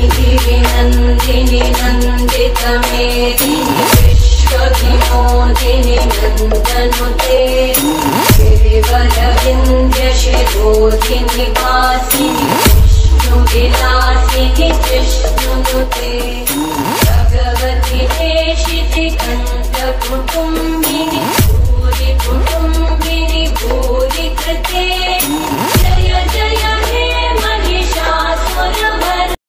गिरिनन्दिनि नन्दितमेदिनि विश्वविनोदिनि नन्दनुते गिरिवरविन्द्यशिरोधिनि वासिनि विष्णुविलासिनि जिष्णुनुते।